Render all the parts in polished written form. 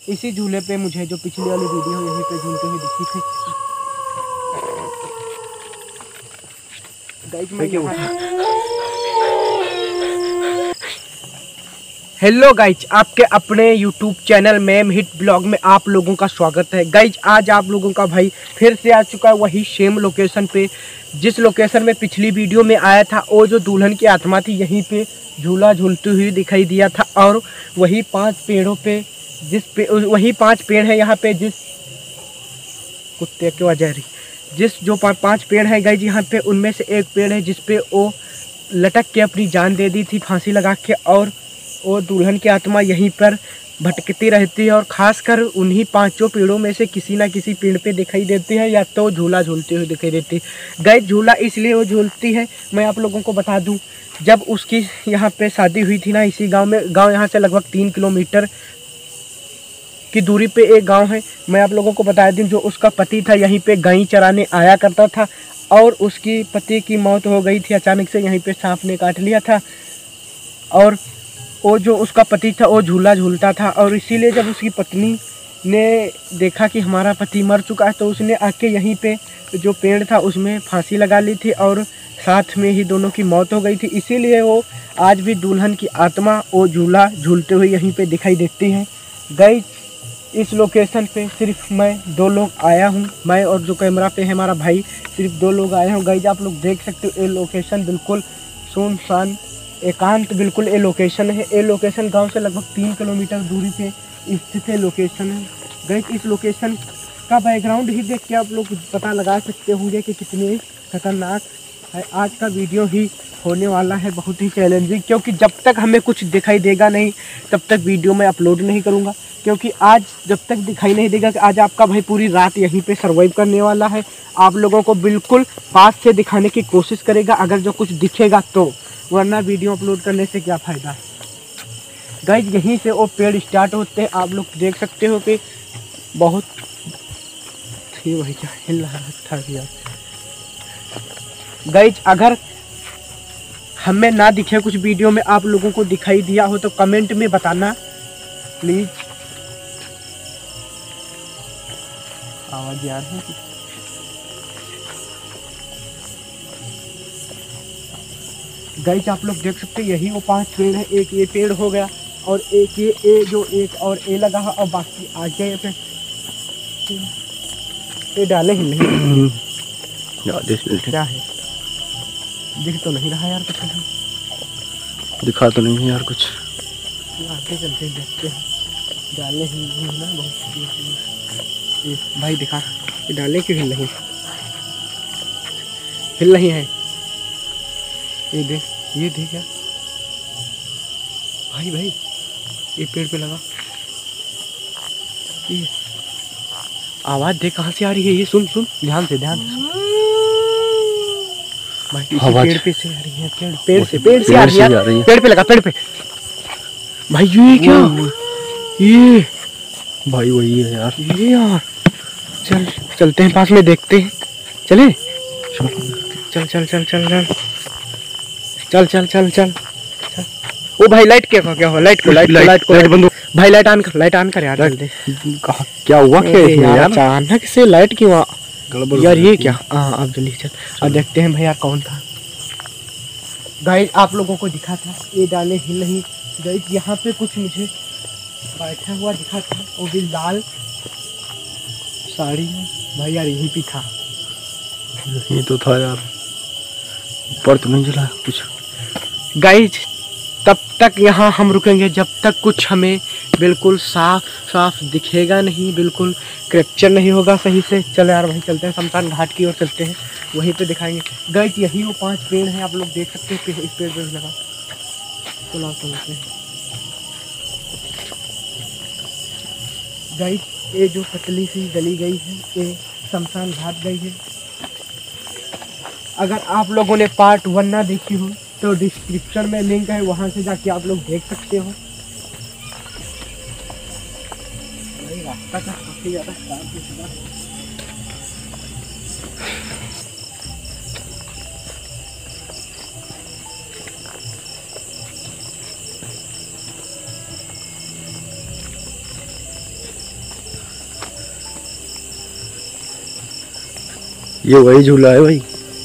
इसी झूले पे मुझे जो पिछली वाली वीडियो यहीं पे झूलते हुए दिखी थी। हेलो गाइज, आपके अपने यूट्यूब चैनल मैम हिट ब्लॉग में आप लोगों का स्वागत है। गाइज आज आप लोगों का भाई फिर से आ चुका है वही सेम लोकेशन पे, जिस लोकेशन में पिछली वीडियो में आया था। वो जो दुल्हन की आत्मा थी यहीं पे झूला झूलती हुई दिखाई दिया था। और वही 5 पेड़ों पे वही 5 पेड़ है यहाँ पे, जिस कुत्ते की वजह रही जिस जो 5 पेड़ है गाइज यहाँ पे, उनमें से एक पेड़ है जिसपे वो लटक के अपनी जान दे दी थी फांसी लगा के। और वो दुल्हन की आत्मा यहीं पर भटकती रहती है और खासकर उन्हीं 5 पेड़ों में से किसी ना किसी पेड़ पे दिखाई देती है, या तो झूला झूलती हुई दिखाई देती है। गाइस झूला इसलिए वो झूलती है, मैं आप लोगों को बता दूं, जब उसकी यहाँ पे शादी हुई थी ना, इसी गांव में, गांव यहाँ से लगभग 3 किलोमीटर की दूरी पे एक गांव है। मैं आप लोगों को बता दूं, जो उसका पति था यहीं पे गाय चराने आया करता था और उसकी पति की मौत हो गई थी अचानक से, यहीं पे सांप ने काट लिया था। और वो जो उसका पति था वो झूला झूलता था, और इसीलिए जब उसकी पत्नी ने देखा कि हमारा पति मर चुका है, तो उसने आके यहीं पे जो पेड़ था उसमें फांसी लगा ली थी और साथ में ही दोनों की मौत हो गई थी। इसीलिए वो आज भी दुल्हन की आत्मा वो झूला झूलते हुए यहीं पे दिखाई देती है। गाइस इस लोकेशन पे सिर्फ मैं 2 लोग आया हूँ, मैं और जो कैमरा पे है हमारा भाई, सिर्फ 2 लोग आए हैं। गाइस आप लोग देख सकते हो, ये लोकेशन बिल्कुल सुनसान एकांत बिल्कुल ये लोकेशन है। ये लोकेशन गांव से लगभग 3 किलोमीटर दूरी पे स्थित है लोकेशन है। गाइस इस लोकेशन का बैकग्राउंड ही देख के आप लोग पता लगा सकते होंगे कि कितनी खतरनाक है। आज का वीडियो ही होने वाला है बहुत ही चैलेंजिंग, क्योंकि जब तक हमें कुछ दिखाई देगा नहीं तब तक वीडियो मैं अपलोड नहीं करूँगा। क्योंकि आज जब तक दिखाई नहीं देगा कि आज आपका भाई पूरी रात यहीं पे सर्वाइव करने वाला है। आप लोगों को बिल्कुल पास से दिखाने की कोशिश करेगा अगर जो कुछ दिखेगा तो, वरना वीडियो अपलोड करने से क्या फ़ायदा। गाइज यहीं से वो पेड़ स्टार्ट होते हैं, आप लोग देख सकते हो कि बहुत ही भाई क्या हिल रहा था यार। गाइज अगर हमें ना दिखे कुछ वीडियो में, आप लोगों को दिखाई दिया हो तो कमेंट में बताना प्लीज। आवाज याद है गाइस, आप लोग देख सकते हैं यही वो 5 पेड़ है। एक ये पेड़ हो गया और एक ये जो एक और ए लगा है, और बाकी आगे पे ये डाले ही नहीं। क्या है, दिख तो नहीं रहा यार कुछ, दिखा तो नहीं है यार कुछ। आगे चलते देखते हैं, डाले ही नहीं ना बहुत। ये भाई दिखा, ये डाले क्यों हिल रही है। ये देख यार भाई ये पेड़ पे लगा, ये आवाज देख कहाँ से आ रही है। ये सुन ध्यान से भाई, पेड़ पे से आ रही है, पेड़ से आ रही है। पेड़ पे लगा, पेड़ पे भाई। ये क्या, ये भाई वही है यार। ये यार चलते हैं पास में देखते हैं। चले चल। ओ भाई लाइट क्या हो, लाइट को बंद। भाई लाइट ऑन कर यार जल्दी। क्या हुआ यार अचानक से लाइट क्यों यार, ये क्या। हाँ अब जल्दी चल, अब देखते हैं भैया कौन था। गाइस आप लोगों को दिखा था, ये डाले हिल नहीं। गाइस यहाँ पे कुछ मुझे बैठा हुआ दिखा था, वो भी लाल साड़ी में। भाई यार यही भी था, ये तो था यार, ऊपर तो नहीं जला कुछ। गाइज तब तक यहाँ हम रुकेंगे जब तक कुछ हमें बिल्कुल साफ दिखेगा नहीं, बिल्कुल कैप्चर नहीं होगा सही से। चलो यार भाई चलते हैं, शमशान घाट की ओर चलते हैं, वहीं पे दिखाएंगे। गाइज यही वो 5 पेड़ हैं, आप लोग देख सकते हैं। इस पेड़ पे भी लगा, चलते हैं। गाइज ये जो पतली सी गली गई है, ये शमशान घाट गई है। अगर आप लोगों ने पार्ट 1 ना देखी हो तो डिस्क्रिप्शन में लिंक है, वहां से जाके आप लोग देख सकते हो। रास्ता का काफी ज्यादा खराब है। ये वही झूला है भाई।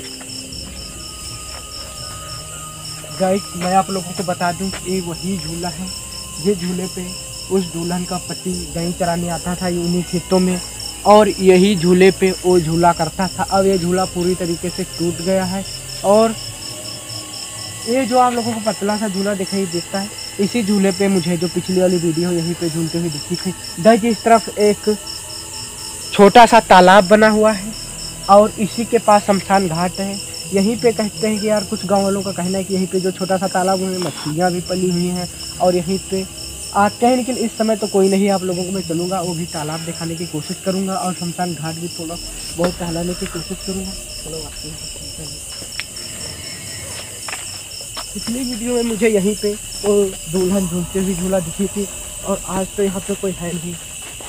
गाइस मैं आप लोगों को बता दूं कि ये वही झूला है। ये झूले पे उस दुल्हन का पति गाय चराने आता था उन्हीं खेतों में, और यही झूले पे वो झूला करता था। अब ये झूला पूरी तरीके से टूट गया है, और ये जो आप लोगों को पतला सा झूला दिखाई देता है, इसी झूले पे मुझे जो पिछली वाली वीडियो यहीं पे झूलते हुए दिखी थी। गाइस इस तरफ एक छोटा सा तालाब बना हुआ है, और इसी के पास शमशान घाट है। यहीं पे कहते हैं कि यार कुछ गाँव वालों का कहना है कि यहीं पे जो छोटा सा तालाब है मछलियाँ भी पली हुई हैं, और यहीं पे आते हैं। लेकिन इस समय तो कोई नहीं, आप लोगों को मैं चलूँगा, वो भी तालाब दिखाने की कोशिश करूँगा, और शमशान घाट भी थोड़ा बहुत टहलाने की कोशिश करूँगा। चलो आते हैं। पिछली वीडियो में मुझे यहीं पे वो दुल्हन झूलते हुए झूला दिखी थी, और आज तो यहाँ पे कोई है नहीं।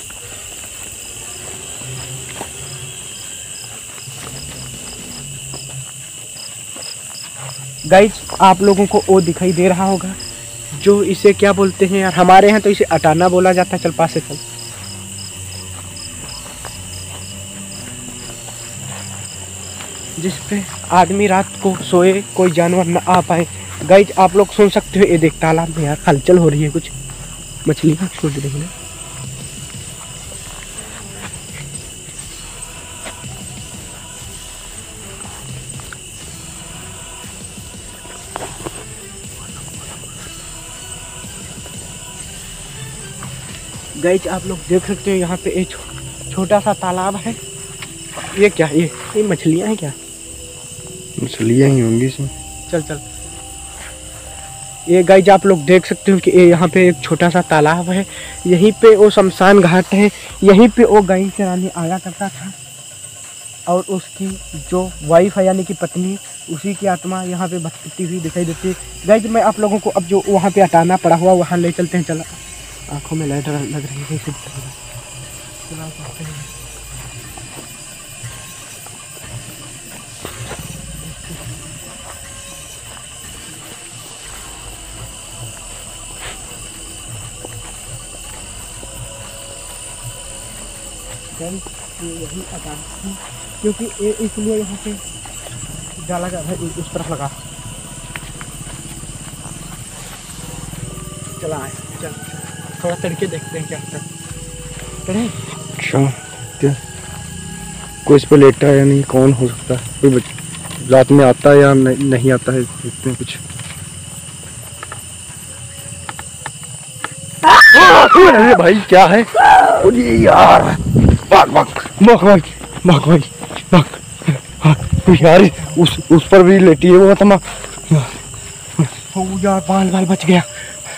गाइज आप लोगों को वो दिखाई दे रहा होगा, जो इसे क्या बोलते हैं यार, हमारे यहाँ तो इसे अटाना बोला जाता है। चल पास से चल। जिस पे आदमी रात को सोए कोई जानवर न आ पाए। गाइज आप लोग सुन सकते हो, ये देख तालाब में यार हलचल हो रही है, कुछ मछलियाँ छोड़ रही है। गाइज आप लोग देख सकते हो यहाँ पे एक छोटा सा तालाब है। ये क्या, ये मछलियाँ हैं क्या? मछलियाँ ही होंगी इसमें। चल चल। ये गाइज आप लोग देख सकते हो कि ये यहाँ पे एक छोटा सा तालाब है। यहीं पे वो शमशान घाट है। यहीं पे वो गाय चराने आया करता था, और उसकी जो वाइफ है यानी कि पत्नी, उसी की आत्मा यहाँ पे भटकती हुई दिखाई देती है। गाइज मैं आप लोगों को अब जो वहाँ पे हटाना पड़ा हुआ वहाँ ले चलते हैं। चला, आंखों में लाइट लग रही है। यही अचानक, क्योंकि इसलिए यहाँ पे डाला गया है, उस तरफ लगा। चला आए, चल थोड़ा तड़के देखते हैं क्या करें। क्या कोई इस पर लेटा है या नहीं, कौन हो सकता है? कोई रात में आता है या नहीं आता है, देखते हैं कुछ। अरे भाई क्या है? अरे यार भाग भाग भाग भाग भाग भाग भाग यार, उस पर भी लेटी है वो तमा। यार बाल बाल बच गया।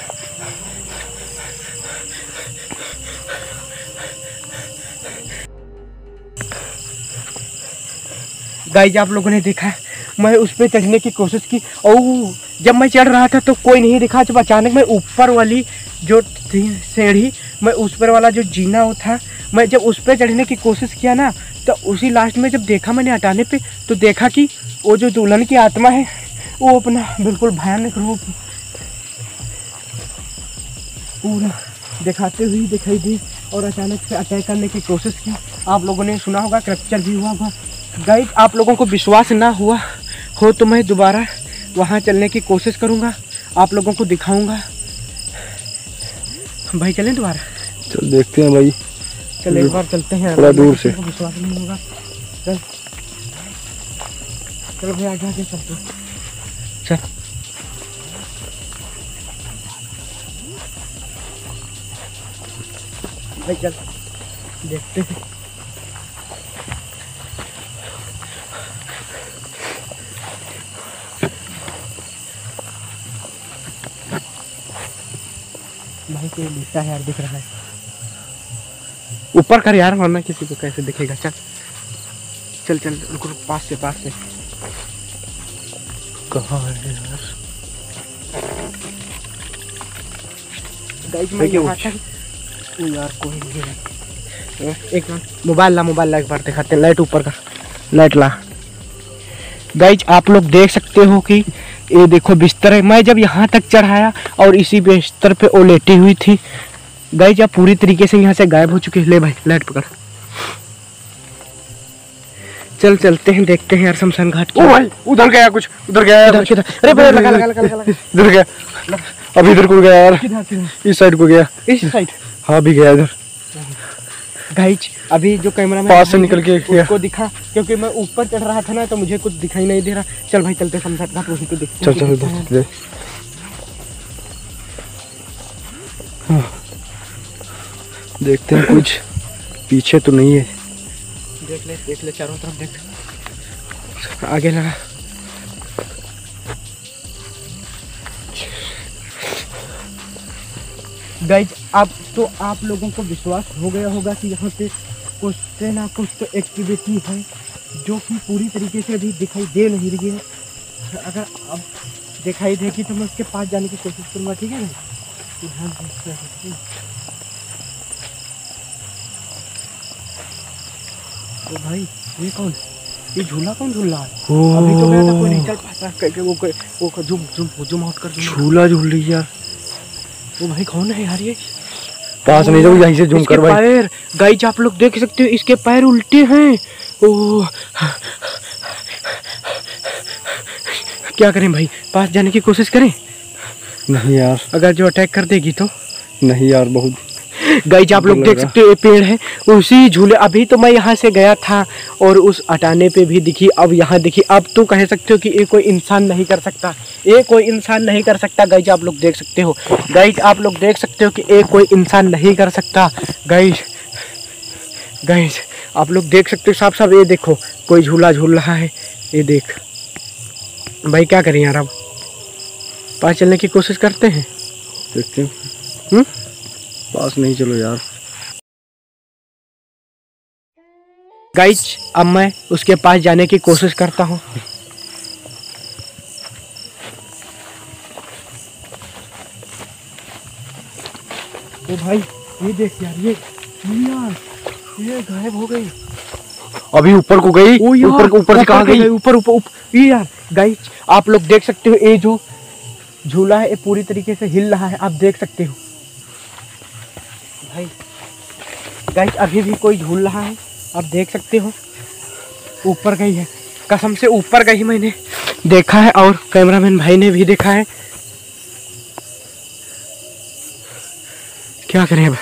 गाइज आप लोगों ने देखा, मैं उस पर चढ़ने की कोशिश की, और जब मैं चढ़ रहा था तो कोई नहीं दिखा। जब अचानक मैं ऊपर वाली जो थी सीढ़ी, मैं उस पर वाला जो जीना वो था, मैं जब उस पर चढ़ने की कोशिश किया ना, तो उसी लास्ट में जब देखा मैंने हटाने पे, तो देखा कि वो जो दुल्हन की आत्मा है वो अपना बिल्कुल भयानक रूप पूरा दिखाते हुए दिखाई दी, और अचानक से अटैक करने की कोशिश की। आप लोगों ने सुना होगा, कैप्चर भी हुआ होगा। गाइस आप लोगों को विश्वास ना हुआ हो तो मैं दोबारा वहाँ चलने की कोशिश करूँगा, आप लोगों को दिखाऊँगा। भाई चलें दोबारा? चल देखते हैं भाई, चल एक बार चलते हैं। थोड़ा दूर से विश्वास नहीं होगा। चल चल भाई आगे आगे चलते हैं। चल भाई चल देखते हैं। भाई कोई लिखता है यार, दिख रहा है। ऊपर कर यार, वरना किसी को कैसे दिखेगा। चल चल चल रुक रुक, पास से कहाँ है यार? गाइस मैं यहाँ तक यार कोई नहीं है। एक मिनट, मोबाइल ला एक बार दिखाते हैं। लाइट ऊपर का, लाइट ला। गाइस आप लोग देख सकते हो कि ये देखो बिस्तर है। मैं जब यहाँ तक चढ़ाया और इसी बिस्तर पे वो लेटी हुई थी। गाइस आप पूरी तरीके से यहाँ से गायब हो चुके हैं। ले भाई लाइट पकड़। चल चलते हैं, देखते हैं यार शमशान घाट। ओ भाई उधर गया कुछ, उधर गया यार कुछ। अरे भाई लगा लगा लगा लगा। इधर गया, अभी इधर को गया यार, इस साइड को गया। इस साइड? हाँ अभी गया इधर। गाइज अभी जो कैमरा में पास से निकल के उसको दिखा, क्योंकि मैं ऊपर चढ़ रहा था ना तो मुझे कुछ दिखाई नहीं दे रहा। चल भाई चलते शमशान घाट, वहीं पे देखते हैं। चल चल देखते हैं कुछ पीछे तो नहीं है। देख ले चारों तरफ देख, आगे लगा। गाइज अब तो आप लोगों को विश्वास हो गया होगा कि यहाँ पे कुछ ना कुछ तो एक्टिविटी है जो कि पूरी तरीके से अभी दिखाई दे नहीं रही है। अगर अब दिखाई देगी तो मैं उसके पास जाने की कोशिश करूँगा, ठीक है ना? तो भाई ये कौन, ये झूला कौन झूल रहा है? अभी तो मैं कोई नहीं चल पाता। वो जूम आउट कर, झूला झूल रही है यार। वो भाई कौन है यार? ये पास नहीं जाओ, यहीं से जूम कर भाई। पैर गाइस आप लोग देख सकते हो, इसके पैर उल्टे हैं। ओह क्या करें भाई, पास जाने की कोशिश करें? नहीं यार, अगर जो अटैक कर देगी तो? नहीं यार, बहुत गाइस आप लोग देख सकते हो ये पेड़ है, उसी झूले। अभी तो मैं यहाँ से गया था और उस अटाने पे भी दिखी, अब यहाँ दिखी। अब तो कह सकते हो कि ये कोई इंसान नहीं कर सकता, ये कोई इंसान नहीं कर सकता। गाइस आप लोग देख सकते हो, गाइस आप लोग देख सकते हो कि ये कोई इंसान नहीं कर सकता। गाइस आप लोग देख सकते हो साफ साफ, ये देखो कोई झूला झूल रहा है। ये देख भाई, क्या करें यार, अब पास चलने की कोशिश करते हैं, देखते हैं। पास नहीं चलो यार। गाइस अब मैं उसके पास जाने की कोशिश करता हूँ। तो भाई ये देख यार, ये गायब हो गई। अभी ऊपर को गई, ऊपर से कहाँ गई? ऊपर ये यार। गाइस आप लोग देख सकते हो, ये जो झूला है ये पूरी तरीके से हिल रहा है, आप देख सकते हो भाई। गाइस अभी भी कोई झूल रहा है, आप देख सकते हो। ऊपर गई है, कसम से ऊपर गई, मैंने देखा है और कैमरामैन भाई ने भी देखा है। क्या करें अब,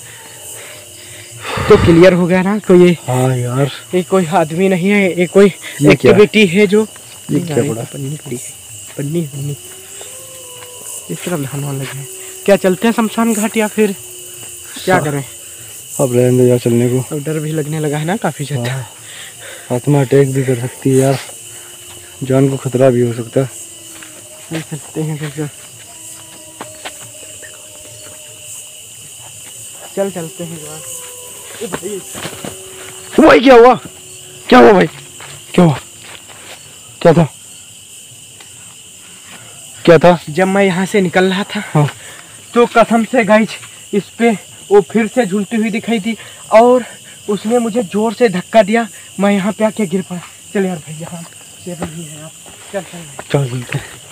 तो क्लियर हो गया ना कोई ये। हाँ यार, ये कोई आदमी नहीं है, ये कोई एक्टिविटी है जो ये क्या बड़ा पन्नी पड़ी है, पन्नी इस तरफ ध्यान लगे हैं। क्या चलते हैं शमशान घाट या फिर क्या करें? अब रहने दो यार चलने को, अब डर भी लगने लगा है ना काफी ज्यादा। आत्मा अटैक भी कर सकती है यार, जान को खतरा भी हो सकता है। चलते हैं फिर, चलते हैं यार। भाई क्या हुआ, क्या हुआ भाई, क्या हुआ, क्या था, क्या था? जब मैं यहाँ से निकल रहा था, हाँ, तो कसम से गाइस इस पे वो फिर से झूलती हुई दिखाई थी और उसने मुझे जोर से धक्का दिया, मैं यहाँ पे आके गिर पड़ा। चल यार भाई, यहाँ से भी है आप, चल।